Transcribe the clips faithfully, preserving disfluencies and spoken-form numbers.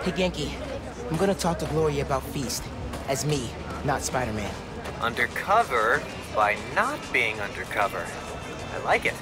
Hey, Genki. I'm gonna talk to Gloria about Feast. As me, not Spider-Man. Undercover by not being undercover. I like it.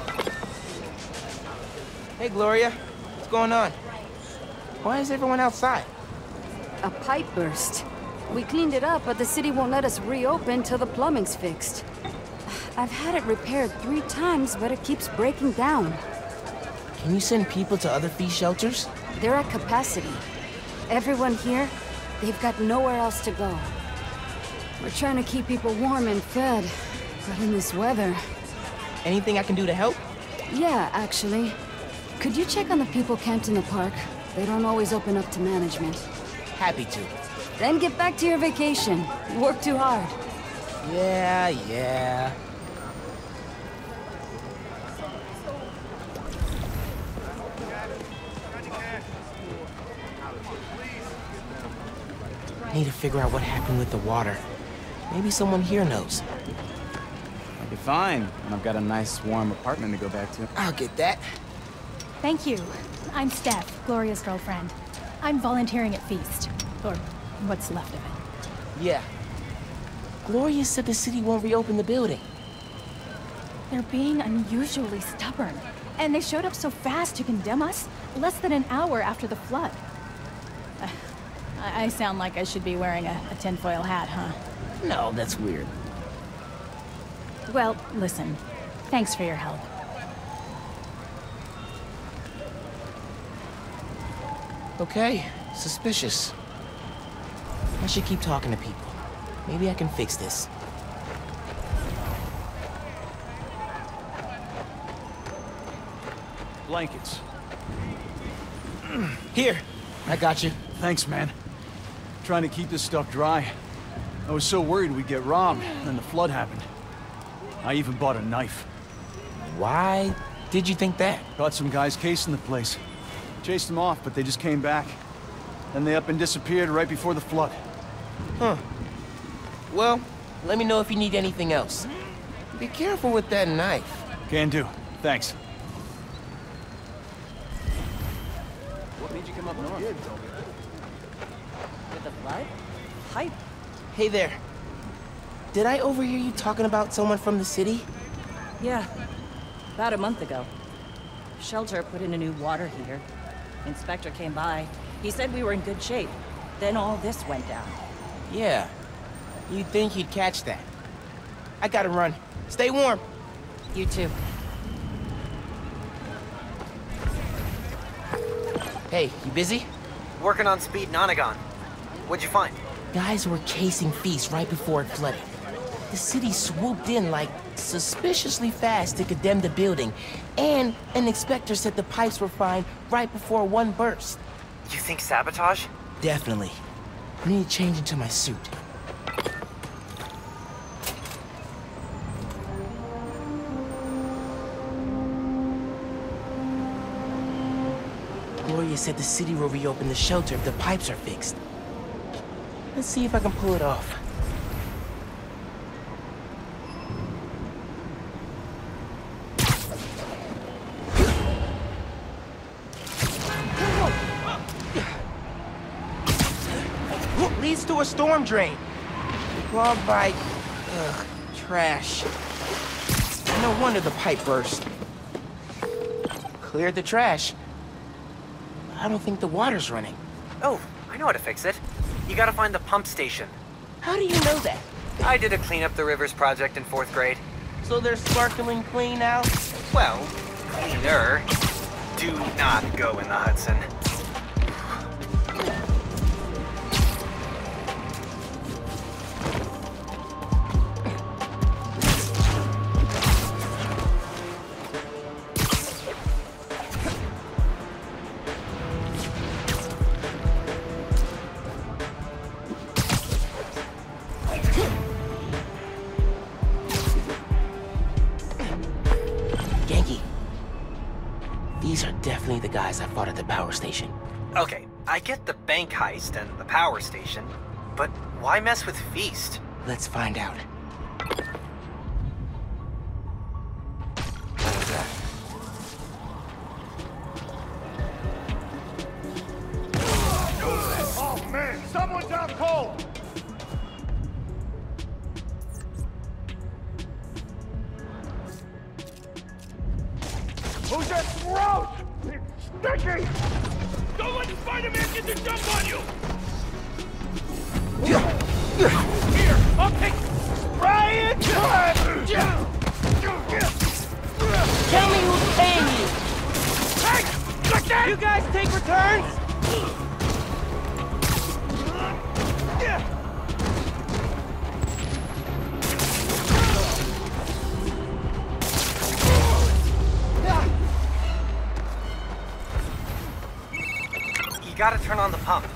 Hey, Gloria. What's going on? Why is everyone outside? A pipe burst. We cleaned it up, but the city won't let us reopen till the plumbing's fixed. I've had it repaired three times, but it keeps breaking down. Can you send people to other Feast shelters? They're at capacity. Everyone here, they've got nowhere else to go. We're trying to keep people warm and fed, but in this weather... Anything I can do to help? Yeah, actually. Could you check on the people camped in the park? They don't always open up to management. Happy to. Then get back to your vacation. You work too hard. Yeah, yeah. I need to figure out what happened with the water. Maybe someone here knows. I'll be fine. And I've got a nice, warm apartment to go back to. I'll get that. Thank you. I'm Steph, Gloria's girlfriend. I'm volunteering at Feast. Or what's left of it. Yeah. Gloria said the city won't reopen the building. They're being unusually stubborn. And they showed up so fast to condemn us, less than an hour after the flood. Uh, I, I sound like I should be wearing a, a tinfoil hat, huh? No, that's weird. Well, listen. Thanks for your help. Okay, suspicious. I should keep talking to people. Maybe I can fix this. Blankets. Here, I got you. Thanks, man. Trying to keep this stuff dry. I was so worried we'd get robbed, and then the flood happened. I even bought a knife. Why did you think that? Caught some guys casing the place. Chased them off, but they just came back. Then they up and disappeared right before the flood. Huh. Well, let me know if you need anything else. Be careful with that knife. Can do. Thanks. What made you come up north? With the flood? Hype. Hey there. Did I overhear you talking about someone from the city? Yeah. About a month ago. Shelter put in a new water heater. Inspector came by. He said we were in good shape. Then all this went down. Yeah. You'd think he'd catch that. I gotta run. Stay warm. You too. Hey, you busy? Working on Speed Nonagon. What'd you find? Guys were casing Feast right before it flooded. The city swooped in like suspiciously fast to condemn the building, and an inspector said the pipes were fine right before one burst. You think sabotage? Definitely. I need to change into my suit. Gloria said the city will reopen the shelter if the pipes are fixed. Let's see if I can pull it off. Leads to a storm drain. Clogged by... ugh, trash. No wonder the pipe burst. Cleared the trash. I don't think the water's running. Oh, I know how to fix it. You gotta find the pump station. How do you know that? I did a Clean Up the Rivers project in fourth grade. So they're sparkling clean now? Well, cleaner. Do not go in the Hudson. These are definitely the guys I fought at the power station. Okay, I get the bank heist and the power station, but why mess with Feast? Let's find out. Who's that? Gross! It's sticky! Don't let Spider-Man get the jump on you! Here, I'll take... Ryan! Tell me who's paying you! Hey! Like that! You guys take returns? You gotta turn on the pump.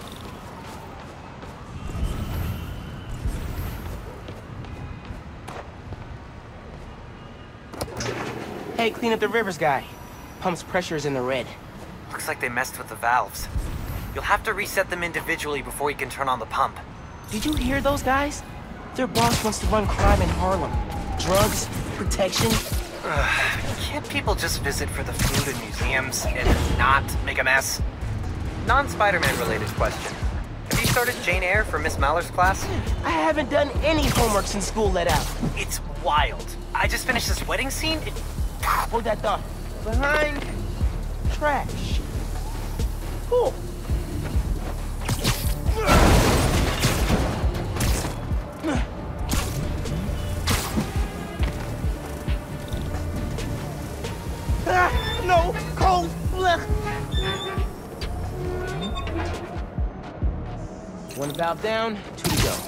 Hey, clean up the rivers guy. Pump's pressure is in the red. Looks like they messed with the valves. You'll have to reset them individually before you can turn on the pump. Did you hear those guys? Their boss wants to run crime in Harlem. Drugs, protection. Ugh, can't people just visit for the food and museums and not make a mess? Non-Spider-Man related question. Have you started Jane Eyre for Miss Maller's class? I haven't done any homework since school let out. It's wild. I just finished this wedding scene. It... Hold that thought. Behind trash. Cool. Ah, no, cold. Blech. One valve down, two to go.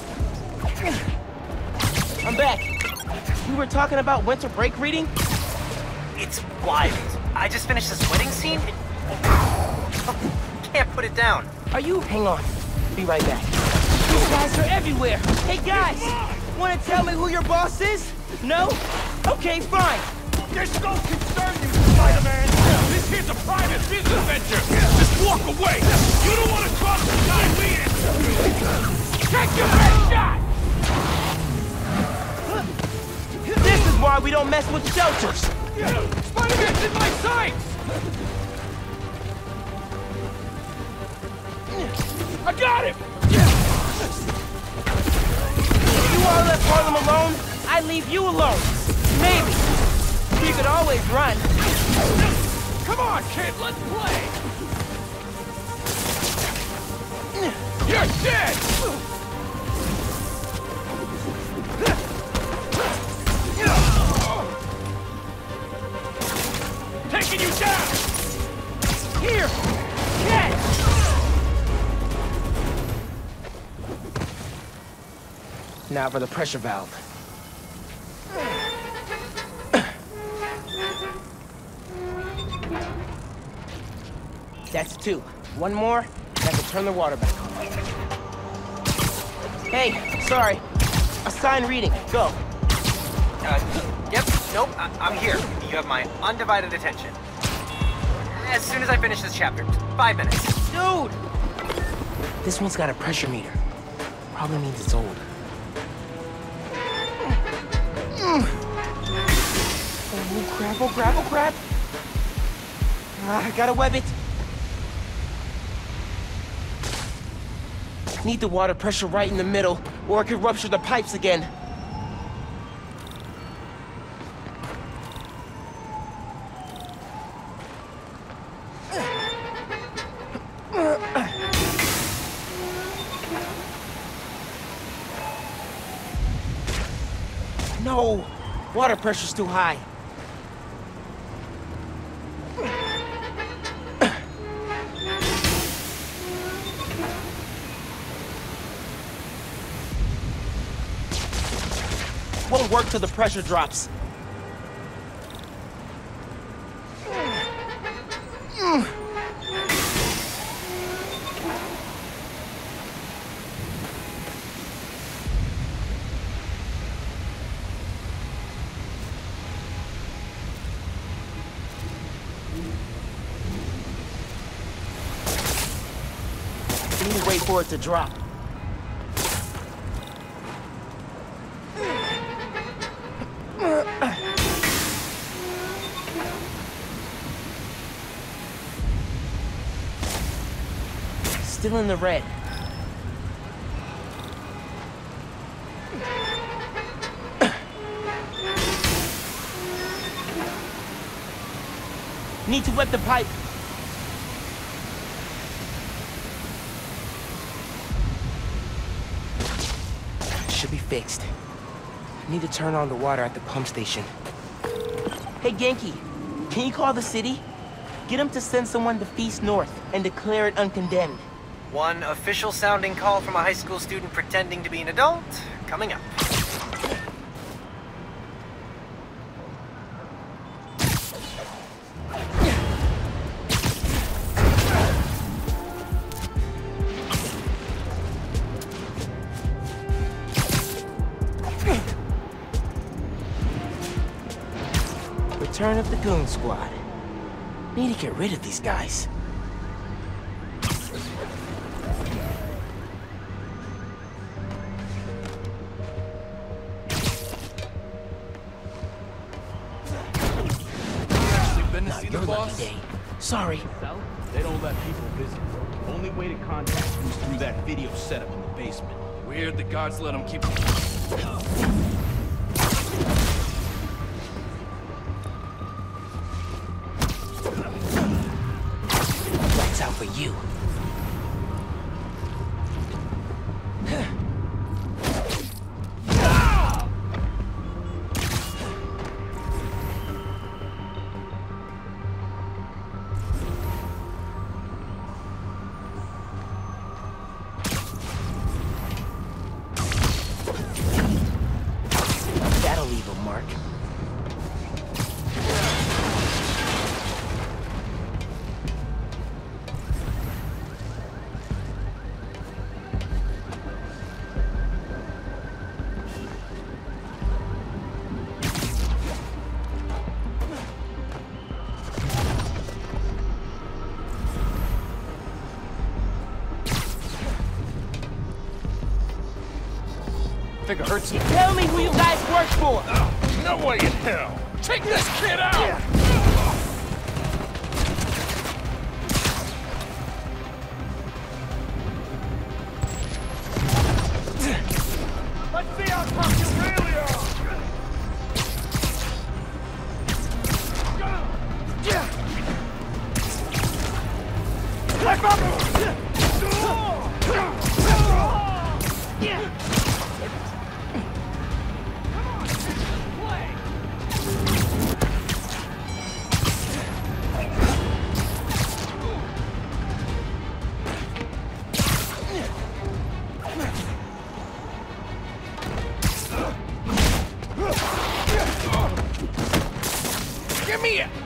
I'm back. We were talking about winter break reading? It's wild. I just finished this wedding scene. It... Can't put it down. Are you? Hang on. Be right back. These guys are everywhere. Hey guys, want to tell me who your boss is? No? Okay, fine. This don't concern you, Spider-Man! This here's a private business venture! Just walk away! You don't want to cross the line we in! Take your best shot! This is why we don't mess with shelters! Spider-Man's in my sights! I got him! You all left Harlem alone, I leave you alone. Maybe. You could always run. Come on, kid, let's play! You're dead! Taking you down! Here! Catch! Now for the pressure valve. That's two. One more, and I can turn the water back on. Hey, sorry. Assign reading. Go. Uh, yep, nope, I I'm here. You have my undivided attention. As soon as I finish this chapter. Five minutes. Dude! This one's got a pressure meter. Probably means it's old. Oh, crap, oh, crap, oh, crap! Ah, I gotta web it. Need the water pressure right in the middle, or it could rupture the pipes again. No! Water pressure's too high. Won't work till the pressure drops. We need to wait for it to drop. Still in the red. Need to wet the pipe. Should be fixed. Need to turn on the water at the pump station. Hey, Genki, can you call the city? Get them to send someone to Feast North and declare it uncondemned. One official sounding call from a high school student pretending to be an adult, coming up. Return of the Goon Squad. Need to get rid of these guys. Been to see the boss? Day. Sorry. They don't let people visit. Only way to contact you is through that video setup in the basement. Weird the gods let them keep... That's out for you. That'll leave a mark. think it hurts you. Tell me who you guys work for! Oh, no way in hell! Take this kid out! Yeah. Let's see how tough you really are! Back up! Give me it!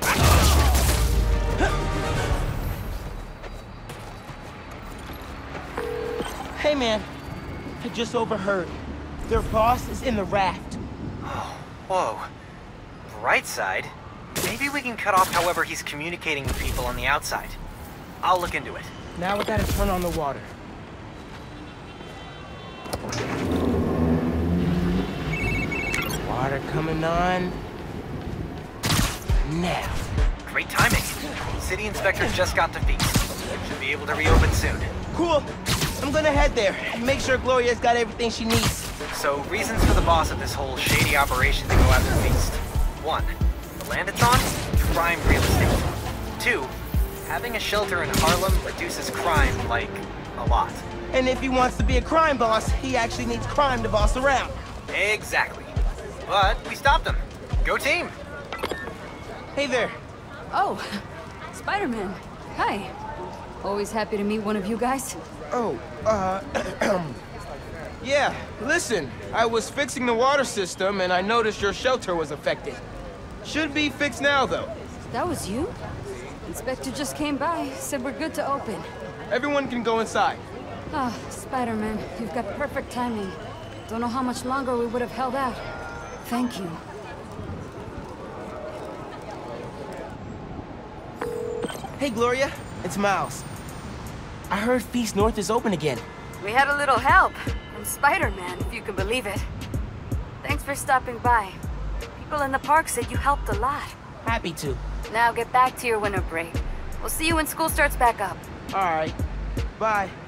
Hey man, I just overheard. Their boss is in the raft. Oh, whoa. Right side? Maybe we can cut off however he's communicating with people on the outside. I'll look into it. Now we gotta turn on the water. Water coming on. Now. Great timing. City inspector just got to Feast. Should be able to reopen soon. Cool. I'm gonna head there and make sure Gloria's got everything she needs. So, reasons for the boss of this whole shady operation to go after Feast. One, the land it's on, prime real estate. Two, having a shelter in Harlem reduces crime, like, a lot. And if he wants to be a crime boss, he actually needs crime to boss around. Exactly. But we stopped him. Go team! Hey there. Oh, Spider-Man. Hi. Always happy to meet one of you guys. Oh, uh, yeah, listen, I was fixing the water system and I noticed your shelter was affected. Should be fixed now, though. That was you? Inspector just came by, said we're good to open. Everyone can go inside. Ah, oh, Spider-Man, you've got perfect timing. Don't know how much longer we would have held out. Thank you. Hey, Gloria, it's Miles. I heard Feast North is open again. We had a little help from Spider-Man, if you can believe it. Thanks for stopping by. People in the park said you helped a lot. Happy to. Now get back to your winter break. We'll see you when school starts back up. All right. Bye.